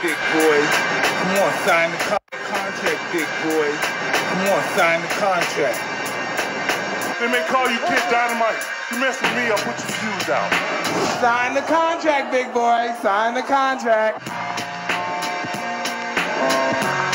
big boys. Come on, sign the contract, big boys. Come on, sign the contract. They may call you Kid Dynamite. You mess with me, I'll put your fuse out. Sign the contract, big boy. Sign the contract.